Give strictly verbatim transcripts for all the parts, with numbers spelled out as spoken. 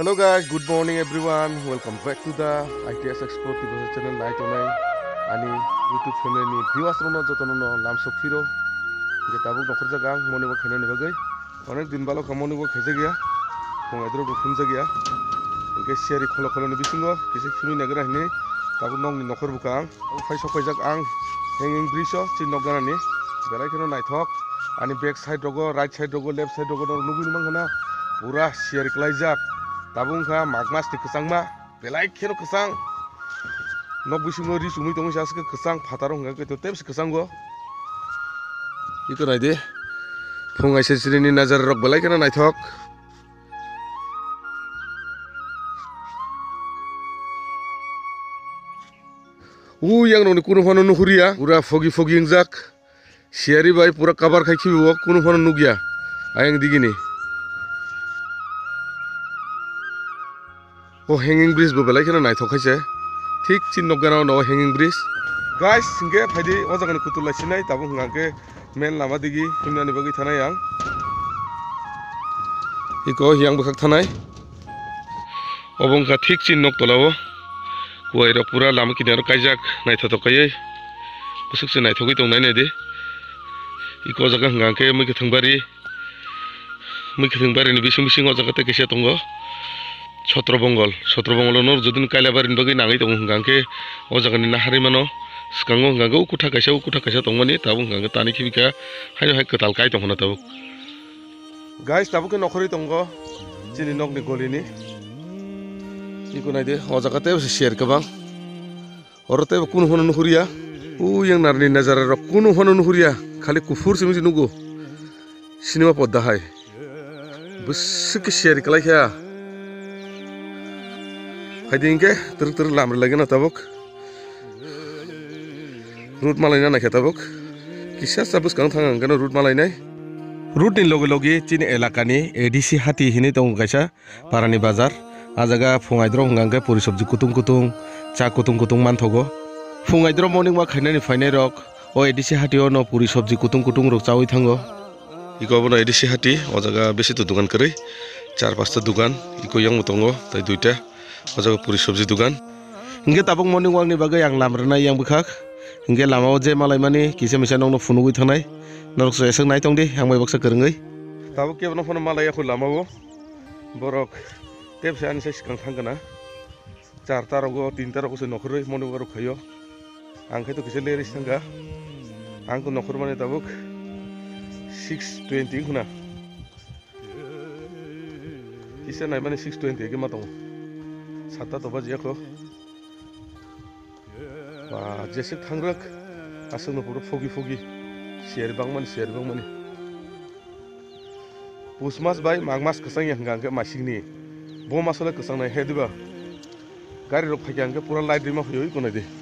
Hello guys, good morning everyone. Welcome back to the I T S Expert T V channel night onai ani YouTube family ni viewers rono jotono no lam sokfiro je tabuk nokhor jaga moni bo khene ni bagai onek din balo kamoni bo khese gya fung edro bo khum jaga ke share kholo kholo ni bisingo kise khimi nagra hne tabuk nong ni nokhor bukang phai sokai jak ang hanging bridge o chin nogana ni belai kheno naithok ani back side rogo right side rogo left side rogo nubi ni manghana pura share klaijak tabung kha magmas ti kesangma belai kheno kesang nok bisingo ri sumi tong jas ke kesang phataro nga ke to teps kesango iko naide phungai sesrini nazar rok belai kheno naithok u yang noni kuno phano nuhuria pura fogi fogi ingjak siari bai pura kabar khai khibo kuno phano nugya ayang digini o hanging bridge bo belai kheno naithok khaise thik chin nogana no hanging bridge guys singe phaidi o jagani kutulai sinai tabu ngake main lama digi himnani bagi thanai ang iko hiang bukhak thanai obongka thik chin nok tolawo kuai rok pura lama kinaro kaijak naithotok kai busuk se naithogui tongnai ne de iko jaga ngake mui kthungbari mui kthungbari ni bising bising o jaga te kisa tongo Sotrobongol, Sotrobongol nor jodin kailabarin bagi nangai tong hangke o jagani nahari mano skango hanggo ukutha kaisa ukutha kaisa tongmani tabung hangga tani khibika haino hai ketal kai tongna tabu guys tabuke nokhori tongo chini nokni golini iko naide o jagate share kabang orote kun hono nuhuria u yang narni nazara rok kun hono nuhuria khali kufur simi nugo cinema podda hai busuk share kalai kya Haidingke teruk teruk lamar lagi na tabuk, root malai na nak tabuk, kisah sabus kang thang angkana root malai nai, root ni logi logi cini elakani A D C hati hini tong kaisa parani bazar, ajaga fungai drong angke puri sabji kutung kutung, cak kutung kutung manthogo, fungai drong morning wa khainani fainai rok, o A D C hati ono puri sabji kutung kutung rok cawi thango, iko abono A D C hati, o jaga besi tu dukan kari, char pasta dukan, iko yang mutongo, tai duita. Ojaga puri sabji dukan hingke tabuk morning walk ni bagai ang lamrnai yang bukhak hingke lamao je malai mani kisa misa nongno funugui thanai norok so esang nai tongdi hangbai baksa korngai tabuk ke bono phono malai yakhu lamao borok tepse ani sai sikang thangkana char ta rogo tin ta rogo se nokhoroi morning walk khayo ang khai to kisa leris thangka ang ko nokhor mane tabuk six twenty khuna kisa nai mane six twenty ke matong Sata to baji ako, wah jese thangrak, asal no pura fogi fogi, share bang man share bang mani. Pusmas bay magmas kesang yang gangke masing ni, bom masalah kesang naik hediba, gari rok pakai angke pura light lima hoyoi kona de.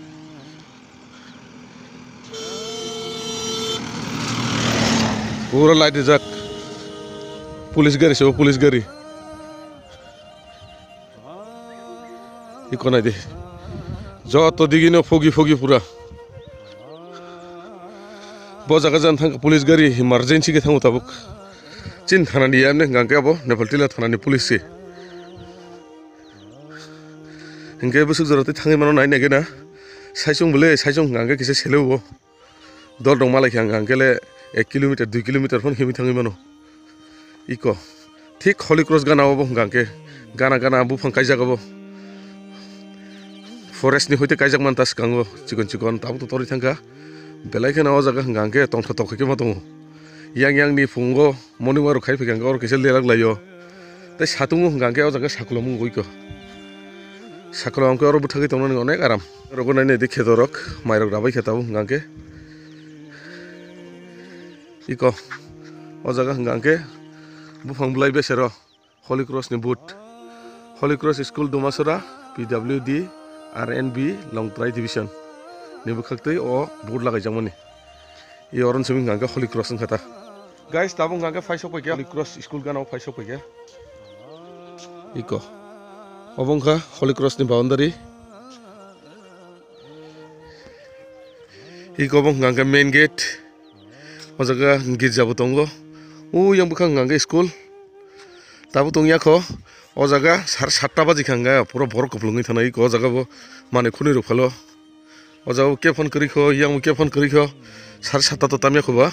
Pura light jak, polis gari siapa polis gari. Iko naide joto digino fogi fogi pura bo jaga jan thang police gari emergency ke thangu tabuk chin thana ni amne gangke abo nepaltila thana ni police se hingke busuk joroti thangi mano nai negena saisung bole saisung gangke kise selebo dol dong malai khang gangkele one kilometer two kilometer phon himi thangi mano iko thik holy cross gana abo gangke gana gana bu phang kai jagabo forest ni hoite kaijak mantas kango chikon chikon tabu to tori thangka belai khena o jaga hangke tong tho tok ke matongo yang yang ni fungo morning waru khai phikang or kisel delak layo te satungu hangke o jaga sakulomu goiko sakulom ke or buthagi tongna onek aram rogona ne dekhe dorok mairok rabai khetabu hangke iko o jaga hangke bufang blai besero holy cross ni boot holy cross school dumasura P W D R N B Long Try Division ni bukhaktai o board lagai jamani i oron sumi nganga Holy Cross khata guys tabung nganga faisok paikya Holy Cross school ganao faisok paikya iko obongkha Holy Cross ni boundary iko bong nganga main gate o jaga girja bo tongo u yang bukhang nganga school tabu tongya kho o jaga sar satta baji khanga pura bor kuplungi thanai ko jaga bo mane khuni ru phalo o jaga ke phone kari kho yang ke phone kari kho sar satta to tamya khoba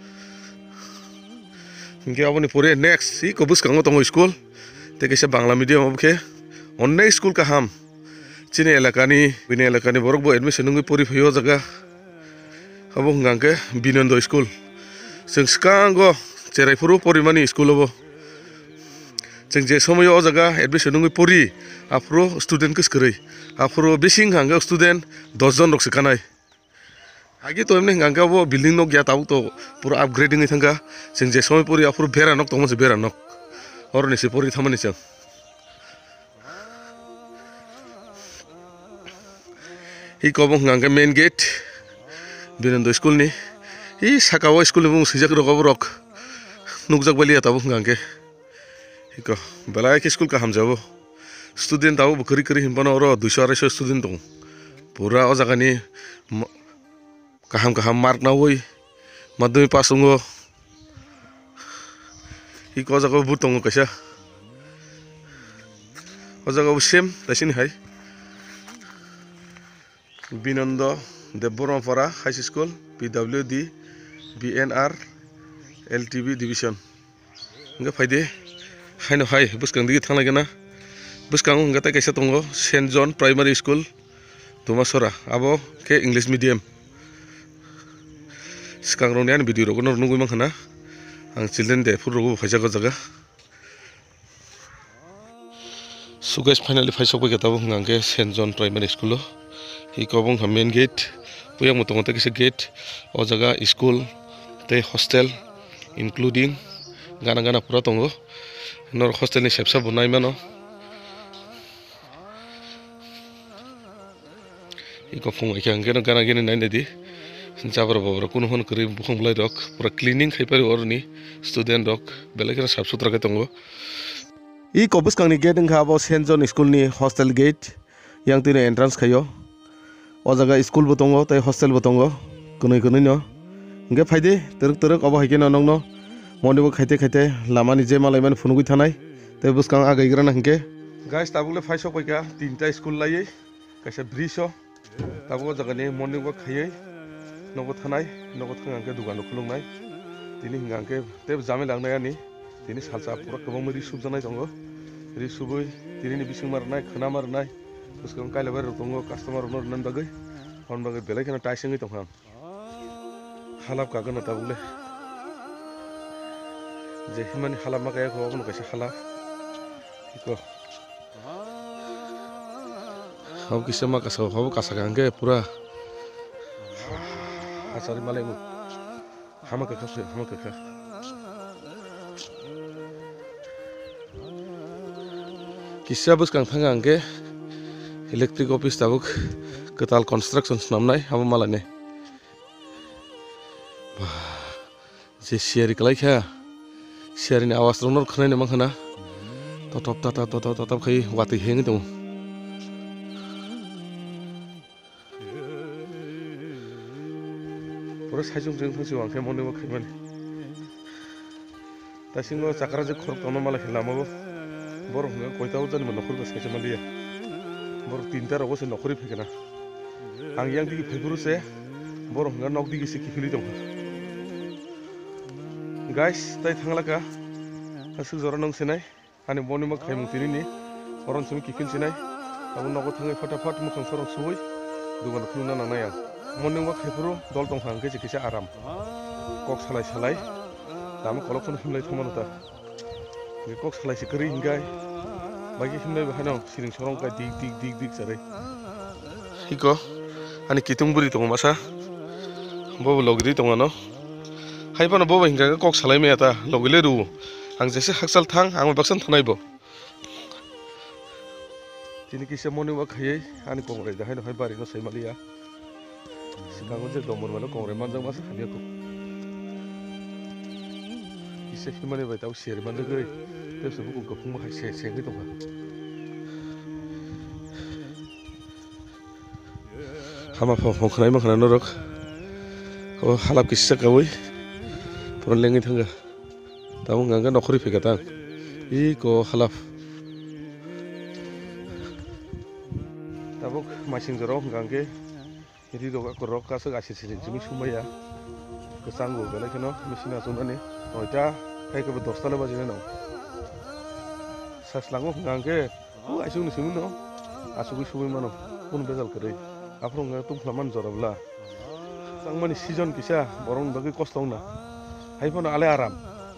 inge aboni pore next si ko buskango tongo school te kaisa bangla medium obke onne school ka ham chini elakani bini elakani borok bo admission nungi pori phayo jaga abo ngangke binondo school जों सिगांगो जेरायफोरबो परिमानि school अब जों जे समय ओ जागा admission नङै परि आफरो student कसकरै आफरो बेसिं हांगा student दस जन रक सिखानाय आगे तो एमने हांगा बो बिल्डिं न गया ताउ तो पूरा अपग्रेडिंग थांगा जों जे समय परि आफरो बेरा नक तमसे बेरा नक और निसे परि थामानि जों हि कबो हांगा मेन गेट बिनन्द स्कुल नि इ साकावा स्कुल नि बुं सिजाक रक रक नुकजाक बालिया ताबो गांगे हिको बेलाय के स्कुल का हमजाबो स्टुडेन्ट ताबो करि करि हिमबानो र दुइश आराइश स्टुडेन्ट दं पुरा ओ जागानि काहाम काहाम मार्क नावै माध्यमिक पास दंगो हिको जागा बुत दंगो कैसा ओ जागा सेम दासिनि हाय बिनन्द Debbarmapara high school PWD BNR LTB division इंगा फायदे हायनो हाय बुसकां दिगे थांलायगोन ना बुसकां इंगा ताय कैसा दंगो सेन्ट जन प्राइमारी स्कुल दुमासरा आबो के इंग्लिश मीडियम सिकां रंनि आं भिडिअ रगनो नुगै मांखाना आं चिल्ड्रेन डे फुर रगो फायजागो जागा सो गाइस फाइनली फायसबाय गताबो हांगे सेन्ट जन प्राइमारी स्कुल हि कबं हा मेन गेट पुया मतंग ते किसे गेट ओ जागा स्कुल ते हॉस्टेल इंक्लूडिंग गाना गाना पूरा दंगो नर हॉस्टेल नि सेपसा बनाय मानो इको फुं इके अंगे गाना गेने नायने दि जाबर बाबर कुनो होन करि बुखंबलाय रक पूरा क्लीनिंग खायपारि अरनि स्टूडेंट रक बेलेग साफ सुथरा के दंगो इ कबस कांनि गेट इंखा बो सेन्ट जन स्कुल नि hostel gate yang tine entrance khayo o jaga school bo tongo tai hostel bo tongo kunui kunui no nge phaide teruk teruk abo haike na nongno moni bo khaite khaite lamani je malai man phunugui thanai tai buskang agaigra na hingke guys tabule faisok paika tinta school lai kaisa bridge tabo jaga ni morning bo khayai nogo thanai nogo thangangke dugan khulungnai tini hingangke te jame langnai ani tini salsa pura kobong mari subjanai tongo ri subui tini ni bising marnai khana marnai उसको काले बार रुकोंगो customer उन्होंने नंद बगै हम बगै बेले के ना टाइसिंग ही तो हम हालाप का गन ताबुले जे हिमानी हालाप मा काया को अपन कैसे हालाप इको हम किसे मा का सब हम का सगांगे पूरा आसारी माले मु हम का का हम का का किसे बस कां थांगांगे इलेक्ट्रिक ऑफिस ताबुक कताल कंस्ट्रक्शंस नामनाय हाबो मालाने जे शेरी कलाइखा शेरिनि आवाज रनर खनायने माखना ततप तता तता ततप खै वाति हेंग दं पुरा साइजों जों थांसि आंखे मनैबो खैमाने दासिंगो जाकरा जे खर तनो माला लामाबो बर हंगा कयताव जानिमो नखर गसायसे मालिया बर तीनटा रगो से नखरि फैगोना आं yang digi फैबुरु से बर हंगा नक digi से किफिलि दं गाइस ताइ थांलाका असु जरा नं सेनाय आनि बनिमा खायमु तिरिनि अरन सुमि किफिन सेनाय आबो नगो थाङै फटाफट मुखां सरं सुबै दुगान खुलुना नांनाय आं मनिंबा खायफुरु दल दं हांके जेकिसे आराम कक सालाय सालाय दामा कलखन हिमलाय थमानता बे कक सालाय से करि हिंगाय बाकी हिमनाय बाहानो सिरिं सरं का दिग दिग दिग दिग जारै हिको आनि किtung बुरि दं मासा बबो लगरि दं न हायबानो बबो हिंगा कक सालाय मेयाता लगले रु आं जेसे हाकसाल थां आं बाक्सान थानायबो तिनि किसे मनिंबा खायै आनि कंग्रेस दाहायनो हाय बारि न सैमालिया सिगाङो जे दमर मानो कंग्रेस मानजां मासा खालियाखौ किसे हिमानि बाय दाउ सेर मानो गै तेसो बुकु गफुं माखाय से सेंगै दं हामा फंखनाय माखना नरक ओ हालाब किसे गावै पुरा लेङै थांगा दाउ गांगा नखरि फैगाता इ को हालाब tabuk masing jorok gangge ini doga korok kasih kasih siling cumi sumaya kesanggu belai keno mesin asuna nih noita kayak ke betul style bajunya no sas langu gangge oh asyik nih sumi no asuk sumi mana pun bezal kere afro nggak tuh flaman jorok lah sang mani season kisah borong bagi kosong na hai pun ale aram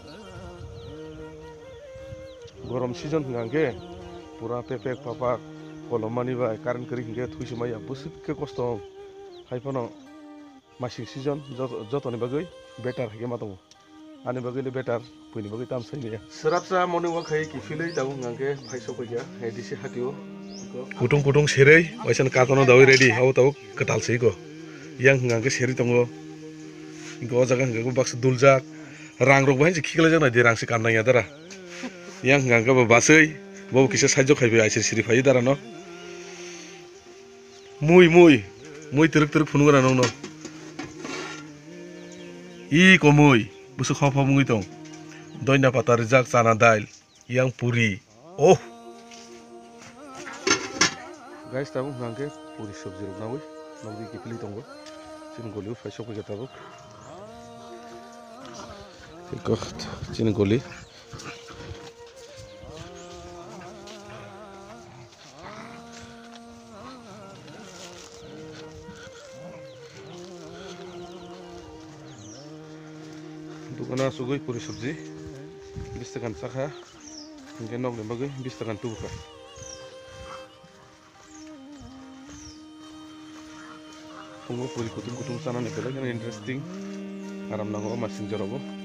gorom season gangge pura pepek papak kolom mani bay karan kering hingga tuh sumaya busuk ke kosong hai pun masing season jatuh nih bagai better hingga matang ane bagai le better puini bagai tam say nih ya serap sa moni wak hai kifilai tahu gangge paisok ya edisi hatio kutung kutung serai waisan kartono dawi ready hau tahu ketal sih ko yang gangge seri tunggu go jaga gangge bakso duljak rang rok bahin kikila jana di rang si kandang ya dara yang gangge basai bau kisah sajo kai be aisir siri fai dara no mui mui mui teruk teruk phunu gara no no i ko mui busuk khop khop mui tong doina pata rijak chana dail yang puri oh guys tahu gangge puri sabji rok nawi nawi kipili tongo chin goli fai sok ga tabu ikut chin goli dukana sugoi puri sabji bistakan sakha hingga nok le bagai bistakan tubuka pungo puri kutung kutung sana nih belakang interesting aram nango masing jorobo